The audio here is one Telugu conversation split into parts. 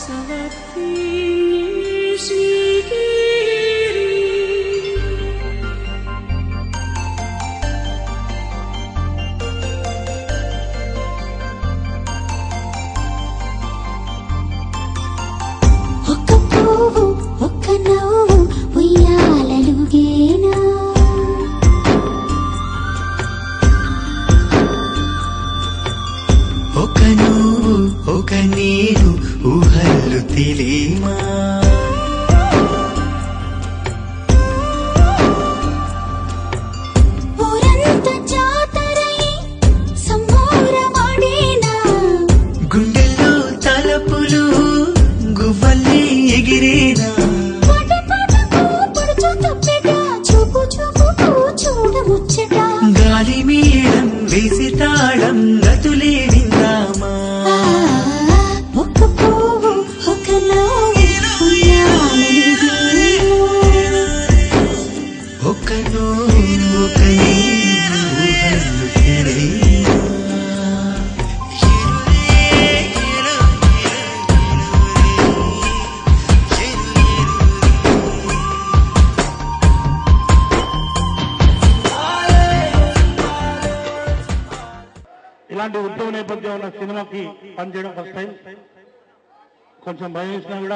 ఇలాంటి ఉద్యోగ నేపథ్యం ఉన్న సినిమాకి పనిచేయడం ఫస్ట్ టైం. కొంచెం భయం వేసినా కూడా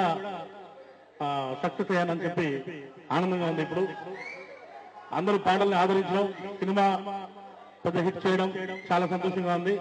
సక్సెస్ అయ్యానని చెప్పి ఆనందంగా ఉంది. ఇప్పుడు అందరూ పాటల్ని ఆదరించడం, సినిమా పెద్ద హిట్ చేయడం చాలా సంతోషంగా ఉంది.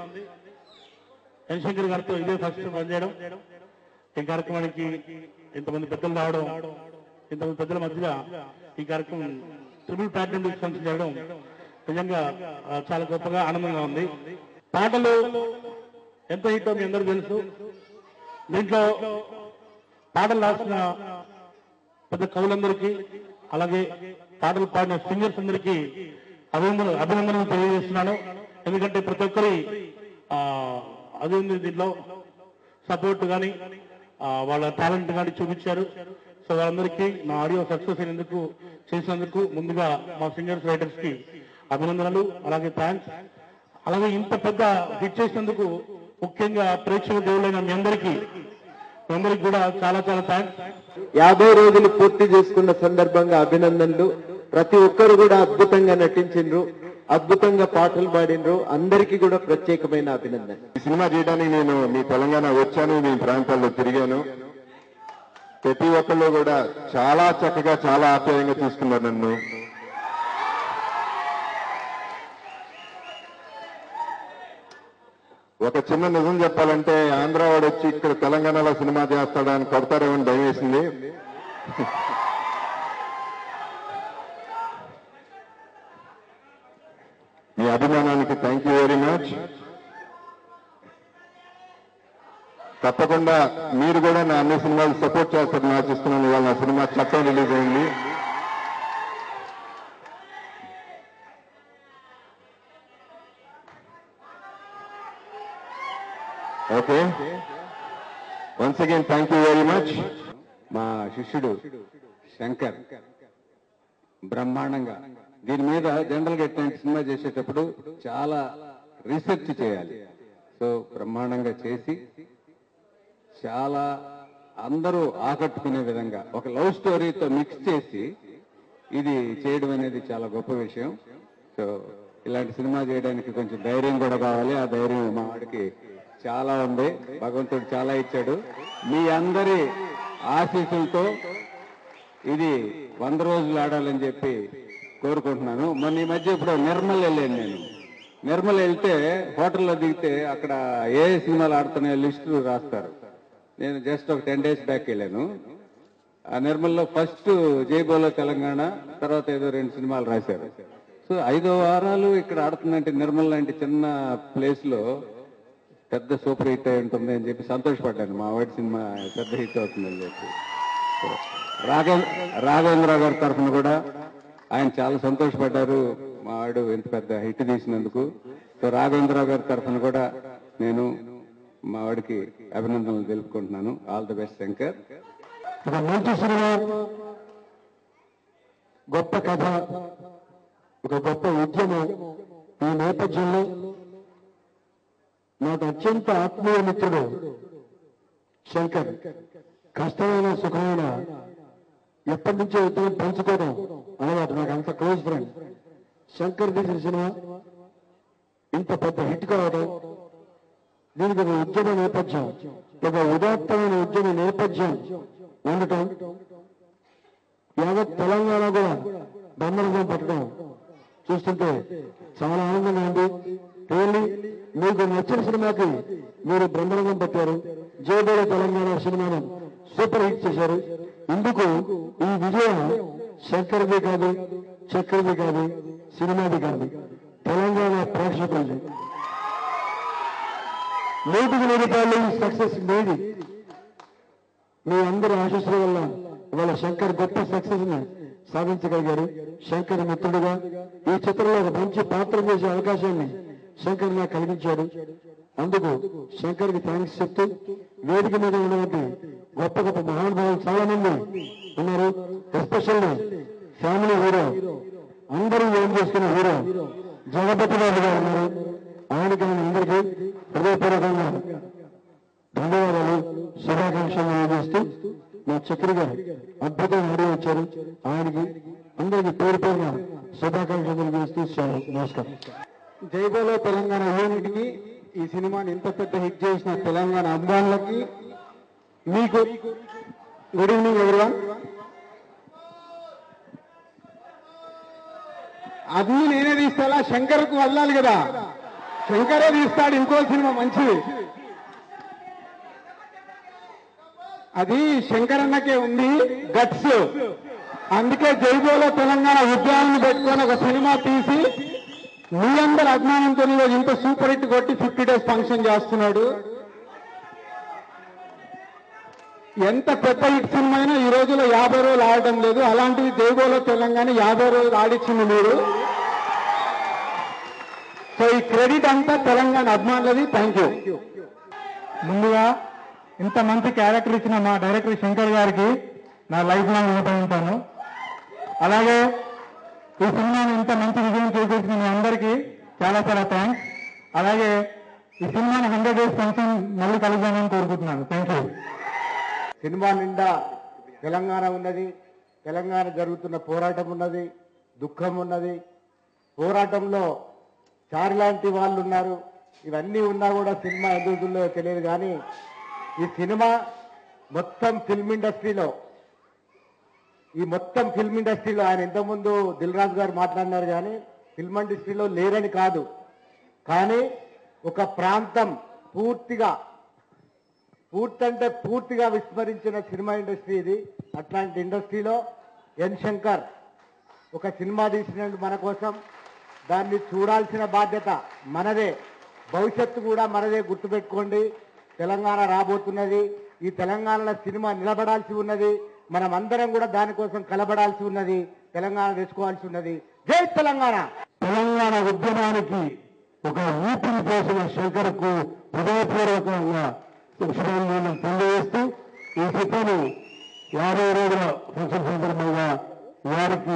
ఎన్ శంకర్ గారితో ఇదే ఫస్ట్ పనిచేయడం, ఈ కార్యక్రమానికి ఇంతమంది పెద్దలు రావడం, ఇంతమంది పెద్దల మధ్య ఈ కార్యక్రమం ట్రిపుల్ ప్లాటినం ఫంక్షన్ చేయడం నిజంగా చాలా గొప్పగా ఆనందంగా ఉంది. పాటలు ఎంత హిట్టో మీ అందరూ తెలుసు. దీంట్లో పాటలు రాసిన పెద్ద కవులందరికీ, అలాగే పాటలు పాడిన సింగర్స్ అందరికీ అభినందనలు తెలియజేస్తున్నాను. ఎందుకంటే ప్రతి ఒక్కరి అది ఉంది దీంట్లో, సపోర్ట్ కానీ వాళ్ళ టాలెంట్ కానీ చూపించారు. సో వాళ్ళందరికీ నా ఆడియో సక్సెస్ అయినందుకు, చేసినందుకు ముందుగా మా సింగర్స్ రైటర్స్ కి అభినందనలు, అలాగే థ్యాంక్స్. అలాగే ఇంత పెద్ద హిట్ చేసినందుకు ముఖ్యంగా ప్రేక్షక దేవులైన మీ అందరికీ కూడా చాలా చాలా థ్యాంక్స్. 50 రోజులు పూర్తి చేసుకున్న సందర్భంగా అభినందనలు. ప్రతి ఒక్కరు కూడా అద్భుతంగా నటించిండ్రు, అద్భుతంగా పాటలు పాడినరు. అందరికీ కూడా ప్రత్యేకమైన అభినందన. ఈ సినిమా చేయడానికి నేను మీ తెలంగాణ వచ్చాను, మీ ప్రాంతాల్లో తిరిగాను. ప్రతి ఒక్కళ్ళు కూడా చాలా చక్కగా, చాలా ఆప్యాయంగా చూసుకున్నారు నన్ను. ఒక చిన్న నిజం చెప్పాలంటే, ఆంధ్ర వాడు వచ్చి ఇక్కడ తెలంగాణలో సినిమా చేస్తాడా అని కొడతారేమో అని భయం వేసింది. మీ అభిమానానికి థ్యాంక్ యూ వెరీ మచ్. తప్పకుండా మీరు కూడా నా అన్ని సినిమాలు సపోర్ట్ చేస్తారని ఆశిస్తున్నాను. ఇవాళ నా సినిమా చట్టం రిలీజ్ అయింది. Okay, once again thank you very much. మా శిష్యుడు శంకర్ బ్రహ్మాండంగా దీని మీద జనరల్ గా ఎట్లాంటి సినిమా చేసేటప్పుడు చాలా రీసెర్చ్ చేయాలి. సో బ్రహ్మాండంగా చేసి చాలా అందరూ ఆకట్టుకునే విధంగా ఒక లవ్ స్టోరీతో మిక్స్ చేసి ఇది చేయడం అనేది చాలా గొప్ప విషయం. సో ఇలాంటి సినిమా చేయడానికి కొంచెం ధైర్యం కూడా కావాలి. ఆ ధైర్యం మా వాడికి చాలా ఉంది, భగవంతుడు చాలా ఇచ్చాడు. మీ అందరి ఆశీస్సులతో ఇది 100 రోజులు ఆడాలని చెప్పి కోరుకుంటున్నాను. మొన్న ఈ మధ్య ఇప్పుడు నిర్మల్ వెళ్ళాను నేను. నిర్మల్ వెళ్తే హోటల్లో దిగితే అక్కడ ఏ సినిమాలు ఆడుతున్నాయో లిస్టు రాస్తారు. నేను జస్ట్ ఒక 10 days బ్యాక్ వెళ్ళాను. ఆ నిర్మల్లో ఫస్ట్ జైబోలో తెలంగాణ, తర్వాత ఏదో 2 సినిమాలు రాశారు. సో 5 వారాలు ఇక్కడ ఆడుతుందంటే నిర్మల్ లాంటి చిన్న ప్లేస్ లో పెద్ద సూపర్ హిట్ అయి ఉంటుంది అని చెప్పి సంతోషపడ్డాను. మా వాడి సినిమా పెద్ద హిట్ అవుతుందని చెప్పి. రాఘవేంద్ర గారి తరఫున కూడా ఆయన చాలా సంతోషపడ్డారు మా వాడు ఇంత పెద్ద హిట్ తీసినందుకు. సో రాఘవేంద్ర గారి తరఫున కూడా నేను మా వాడికి అభినందనలు తెలుపుకుంటున్నాను. All the best Shankar. ఒక మంచి సినిమా, గొప్ప కథ, ఒక గొప్ప ఉద్యమం. ఈ నేపథ్యంలో నాకు అత్యంత ఆత్మీయ మిత్రుడు శంకర్ కష్టమైన సుఖమైన ఎప్పటి నుంచో ఉద్యోగం పంచుకోవడం అలవాటు, నాకు అంత క్లోజ్ ఫ్రెండ్. శంకర్ తీసిన సినిమా ఇంత పెద్ద హిట్ కావడం, దీనికి ఒక ఉద్యమ నేపథ్యం, ఒక ఉదాత్తమైన ఉద్యమ నేపథ్యం ఉండటం, యావత్ తెలంగాణ కూడా బ్రహ్మరథం పట్టడం చూస్తుంటే చాలా ఆనందంగా ఉంది. రియల్లీ మీకు నచ్చిన సినిమాకి మీరు బ్రహ్మరథం పట్టారు. జయబోల తెలంగాణ సినిమాను సూపర్ హిట్ చేశారు. ఇందుకు ఈ విజయం శంకర్ది కాదు, చక్రది కాదు, సినిమాది కాదు, తెలంగాణ ప్రేక్షకులది. 100% సక్సెస్ మీది. మీ అందరి ఆశీస్సుల వల్ల ఇవాళ శంకర్ గొప్ప సక్సెస్ ని సాధించగలిగారు. శంకర్ మిత్రుడుగా ఈ చిత్రంలో ఒక మంచి పాత్ర చేసే అవకాశాన్ని శంకర్ నాకు కలిగించాడు. అందుకు శంకర్ కి థ్యాంక్స్ చెప్తూ, వేదిక మీద ఉన్నటువంటి గొప్ప గొప్ప మహానుభావులు చాలా మంది ఉన్నారు. ఎస్పెషల్లీ ఫ్యామిలీ హీరో, అందరూ ఏం చేసుకున్న హీరో జగపతి బాబు గారు ఉన్నారు. ఆయనకి అందరికీ హృదయపూర్వకంగా ధన్యవాదాలు, శుభాకాంక్షలు తెలియజేస్తూ మా చక్రి గారు అద్భుతంగా హరి వచ్చారు. ఆయనకి అందరికీ పేరు పేరున శుభాకాంక్షలు తెలియజేస్తూ నమస్కారం. జైబోలో తెలంగాణ యూనిట్కి, ఈ సినిమాని ఇంత పెద్ద హిట్ చేసిన తెలంగాణ అభిమానులకి, మీకు గుడ్ ఈవినింగ్ ఎవరివన్. అది నేనే తీస్తా, శంకర్కు వదలాలి కదా, శంకరే తీస్తాడు ఇంకో సినిమా మంచిది. అది శంకర్ అన్నకే ఉంది గట్స్. అందుకే జైబోలో తెలంగాణ ఉద్యాలను పెట్టుకొని ఒక సినిమా తీసి మీ అందరి అభిమానంతో ఈరోజు ఇంత సూపర్ హిట్ కొట్టి 50 days ఫంక్షన్ చేస్తున్నాడు. ఎంత పెద్ద హిట్ సినిమా అయినా ఈ రోజులో 50 రోజులు ఆడటం లేదు. అలాంటిది జైబోలో తెలంగాణ 50 రోజులు ఆడిచ్చింది మీరు. సో ఈ క్రెడిట్ అంతా తెలంగాణ అభిమానులది. Thank you. ముందుగా ఇంత మంచి క్యారెక్టర్ ఇచ్చిన మా డైరెక్టర్ శంకర్ గారికి నా లైఫ్ లాంగ్ రుణపడి ఉంటాను. అలాగే ఈ సినిమాను ఇంత మంచి విజయం చేకూర్చిన మీ అందరికీ చాలా చాలా థ్యాంక్స్. అలాగే ఈ సినిమాని 100 days ఫంక్షన్ మళ్ళీ కలుద్దామని కోరుకుంటున్నాను. Thank you. సినిమా నిండా తెలంగాణ ఉన్నది, తెలంగాణ జరుగుతున్న పోరాటం ఉన్నది, దుఃఖం ఉన్నది. పోరాటంలో చారి లాంటి వాళ్ళు ఉన్నారు. ఇవన్నీ ఉన్నా కూడా సినిమా ఎందుకుందో తెలియదు. కానీ ఈ సినిమా మొత్తం ఫిల్మ్ ఇండస్ట్రీలో ఆయన ఇంతకుముందు దిల్ రాజు గారు మాట్లాడినారు. కానీ ఫిల్మ్ ఇండస్ట్రీలో లేరని కాదు, కానీ ఒక ప్రాంతం పూర్తిగా విస్మరించిన సినిమా ఇండస్ట్రీ ఇది. అట్లాంటి ఇండస్ట్రీలో ఎన్ శంకర్ ఒక సినిమా తీసినట్టు మన కోసం, దాన్ని చూడాల్సిన బాధ్యత మనదే, భవిష్యత్తు కూడా మనదే. గుర్తుపెట్టుకోండి, తెలంగాణ రాబోతున్నది. ఈ తెలంగాణలో సినిమా నిలబడాల్సి ఉన్నది. మనం అందరం కూడా దానికోసం కలబడాల్సి ఉన్నది, తెలంగాణ తెచ్చుకోవాల్సి ఉన్నది. జై తెలంగాణ. తెలంగాణ ఉద్యమానికి ఒక ఊపిరి పోసిన శంకర్కు హృదయపూర్వకంగా శుభాకాంక్షలు తెలియజేస్తూ, ఈ చిత్రాన్ని 50 రోజుల ఫంక్షన్ సందర్భంగా వారికి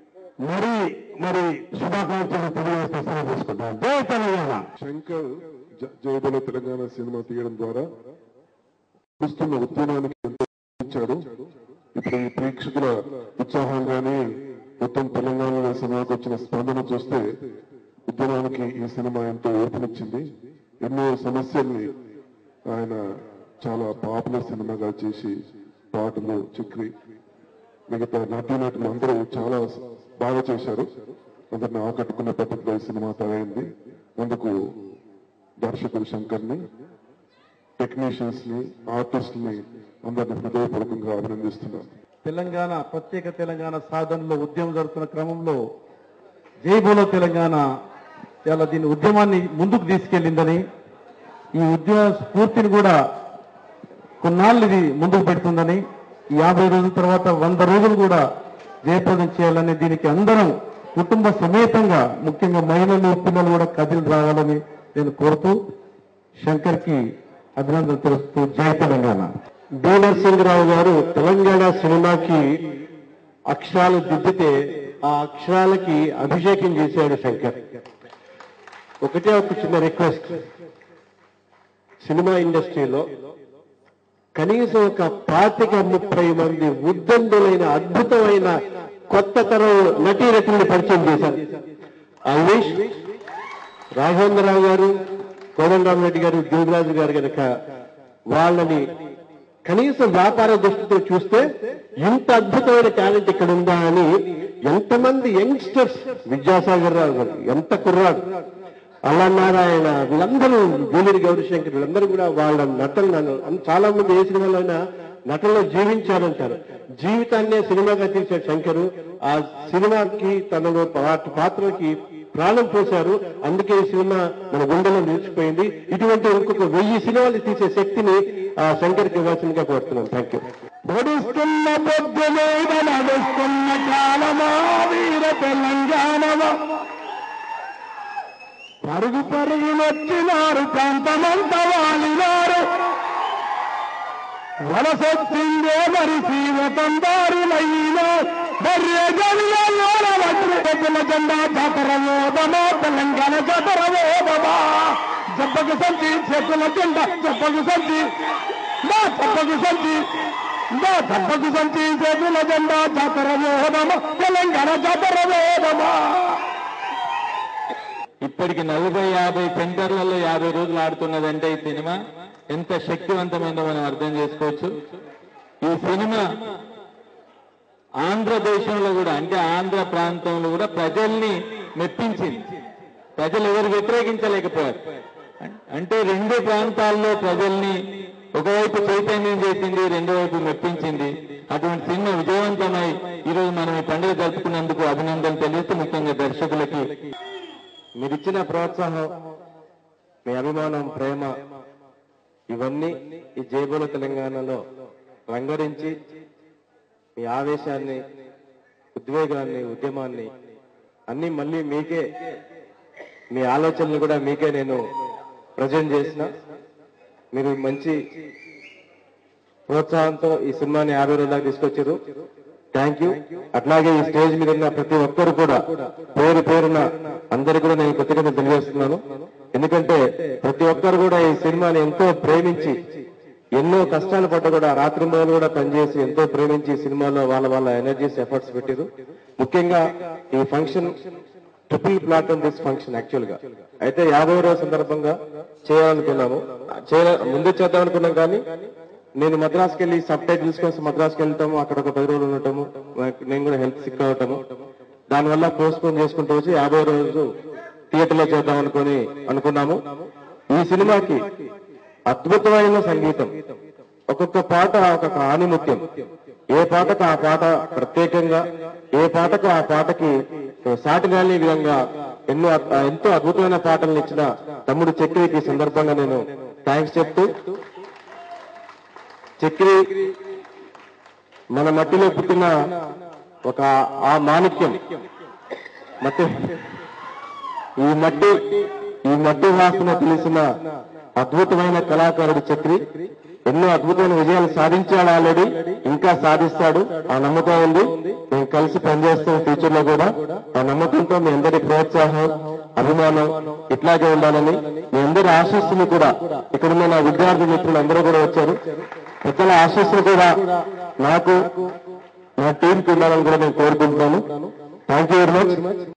మరి శుభాకాంక్షలు తెలియజేస్తూ సెలవు తీసుకుంటాం. జై తెలంగాణ. శంకర్ జైబోలో తెలంగాణ సినిమా తీయడం ద్వారా చూస్తున్న ఉద్యమానికి ఎంతో ఇచ్చాడు. ఇప్పుడు ఈ ప్రేక్షకుల ఉత్సాహంగానే మొత్తం తెలంగాణలో సినిమాకి వచ్చిన స్పందన చూస్తే ఉద్యమానికి ఈ సినిమా ఎంతో ఊపినిచ్చింది. ఎన్నో సమస్యల్ని ఆయన చాలా పాపులర్ సినిమాగా చేసి పాటలు, చక్రి, మిగతా నటీనటులు అందరూ చాలా బాగా చేశారు. అందరిని ఆకట్టుకున్న పద్ధతిలో ఈ సినిమా తయారైంది. అందుకు దర్శకుడు శంకర్ని, టెక్నీషియన్స్ ని, ఆర్టిస్టుల్ని అందరిని హృదయపూర్వకంగా అభినందిస్తున్నారు. ప్రత్యేక తెలంగాణ సాధనలో ఉద్యమం జరుగుతున్న క్రమంలో జైబోలో తెలంగాణ ఇలా దీని ఉద్యమాన్ని ముందుకు తీసుకెళ్లిందని, ఈ ఉద్యమ స్ఫూర్తిని కూడా కొన్నాళ్ళు ఇది ముందుకు పెడుతుందని, 50 రోజుల తర్వాత 100 రోజులు కూడా జయప్రదం చేయాలని, దీనికి అందరం కుటుంబ సమేతంగా, ముఖ్యంగా మహిళలు, పిల్లలు కూడా కదిలి రావాలని నేను కోరుతూ శంకర్ కి అభినందనలు తెలుస్తూ జై తెలంగాణ. బి నరసింహరావు గారు తెలంగాణ సినిమాకి అక్షరాలు దిద్దితే ఆ అక్షరాలకి అభిషేకం చేశాడు శంకర్. ఒక చిన్న రిక్వెస్ట్, సినిమా ఇండస్ట్రీలో కనీసం ఒక 25-30 మంది ఉద్దండులైన అద్భుతమైన కొత్త తరం నటీనటుల్ని పరిచయం చేశారు. ఐ విష్ రాఘవేంద్రరావు గారు, కోదండరామరెడ్డి గారు, జోగిరాజు గారు కనుక వాళ్ళని కనీసం వ్యాపార దృష్టితో చూస్తే ఇంత అద్భుతమైన టాలెంట్ ఇక్కడ ఉందా అని ఎంతమంది యంగ్స్టర్స్, విద్యాసాగర్ రావు గారు ఎంత కుర్రాడు, అల్లనారాయణ, వీళ్ళందరూ గూలూరి గౌరీశంకర్, వీళ్ళందరూ కూడా వాళ్ళ నటనలను చాలా మంది ఏ సినిమాలోనైనా నటనలో జీవించారంటారు. జీవితాన్నే సినిమాగా తీసే శంకరు ఆ సినిమాకి తనలో పాత్రకి ప్రాణం పోశారు. అందుకే ఈ సినిమా మన గుండెలో నిలిచిపోయింది. ఇటువంటి ఇంకొక 1000 సినిమాలు తీసే శక్తిని ఆ శంకర్కి ఇవ్వాల్సిందిగా కోరుతున్నాను. Thank you. పొడుస్తున్న పొద్దులే నడుస్తున్న కాలమా వీర తెలంగాణమా, పరుగు పరుగునొచ్చినారు ప్రాంతమంతా వాలినారు, వలసొచ్చిందే మరి సీవతందారులైనా బర్రె గదిలో వడ్ల జెండా జాతర ఓదమా, తెలంగాణ జాతర ఓదమా, జబ్బకు సంచి చెక్కుల జెండా చెప్పకు సంచి నా చెప్పకు సంచి నా చెప్పకు సంచి చెక్కుల జెండా జాతర ఓదమా, తెలంగాణ జాతర ఓదమా. ఇప్పటికి 40-50 సెంటర్లలో 50 రోజులు ఆడుతున్నదంటే ఈ సినిమా ఎంత శక్తివంతమైందో మనం అర్థం చేసుకోవచ్చు. ఈ సినిమా ఆంధ్రదేశంలో కూడా, అంటే ఆంధ్ర ప్రాంతంలో కూడా ప్రజల్ని మెప్పించింది. ప్రజలు ఎవరు వ్యతిరేకించలేకపోయారు. అంటే 2 ప్రాంతాల్లో ప్రజల్ని ఒకవైపు చైతన్యం చేసింది, రెండో వైపు మెప్పించింది. అటువంటి సినిమా విజయవంతమై ఈరోజు మనం ఈ పండుగ జరుపుకున్నందుకు అభినందనలు తెలియజేస్తూ, ముఖ్యంగా దర్శకులకి మీరిచ్చిన ప్రోత్సాహం, మీ అభిమానం, ప్రేమ ఇవన్నీ ఈ జైబోలో తెలంగాణలో రంగరించి మీ ఆవేశాన్ని, ఉద్వేగాన్ని, ఉద్యమాన్ని అన్ని మళ్ళీ మీకే, మీ ఆలోచనలు కూడా మీకే నేను ప్రజెంట్ చేసిన. మీరు మంచి ప్రోత్సాహంతో ఈ సినిమాని 50 రోజుల దాకా తీసుకొచ్చారు. Thank you. అట్లాగే ఈ స్టేజ్ మీద ఉన్న ప్రతి ఒక్కరు కూడా పేరు పేరున అందరికీ కూడా నేను కృతజ్ఞత తెలియజేస్తున్నాను. ఎందుకంటే ప్రతి ఒక్కరు కూడా ఈ సినిమాని ఎంతో ప్రేమించి, ఎన్నో కష్టాలు పడ్డ కూడా రాత్రింబోలు కూడా పనిచేసి ఎంతో ప్రేమించి ఈ సినిమాలో వాళ్ళ ఎనర్జీస్, ఎఫర్ట్స్ పెట్టారు. ముఖ్యంగా ఈ function triple platinum this function actual గా అయితే 50వ రోజు సందర్భంగా చేయాలనుకున్నాము. ముందే చేద్దాం అనుకున్నాం, కానీ నేను మద్రాసుకి వెళ్ళి సబ్ టైటిల్స్ కోసం మద్రాసుకి వెళ్తాము, అక్కడ ఒక 10 రోజులు ఉండటము, నేను కూడా హెల్త్ సిక్ అవటము, దానివల్ల పోస్ట్పోన్ చేసుకుంటూ వచ్చి 50వ రోజు థియేటర్లో చేద్దాం అనుకున్నాము. ఈ సినిమాకి అద్భుతమైన సంగీతం, ఒక్కొక్క పాట ఒక్కొక్క ఆణిముత్యం, ఏ పాటకు ఆ పాట ప్రత్యేకంగా, ఏ పాటకు ఆ పాటకి సాటి రాని విధంగా ఎంతో అద్భుతమైన పాటలను ఇచ్చిన తమ్ముడు చక్రికి ఈ సందర్భంగా నేను థ్యాంక్స్ చెప్తూ, చక్రి మన మట్టిలో పుట్టిన ఒక ఆ మాణిక్యం, ఈ మట్టి వాసన తెలిసిన అద్భుతమైన కళాకారుడు చక్రి. ఎన్నో అద్భుతమైన విజయాలు సాధించాడు ఆల్రెడీ, ఇంకా సాధిస్తాడు. ఆ నమ్మకం ఉంది. మేము కలిసి పనిచేస్తాం ఫ్యూచర్ లో కూడా. ఆ నమ్మకంతో మీ అందరి ప్రోత్సాహం, అభిమానం ఇట్లాగే ఉండాలని, మీ అందరి ఆశీస్సులు కూడా, ఇక్కడున్న నా విద్యార్థి మిత్రులు అందరూ కూడా వచ్చారు, పెద్దల ఆశీస్సులు కూడా నాకు, నా టీంకి ఉండాలని కూడా నేను కోరుకుంటున్నాను. Thank you very much.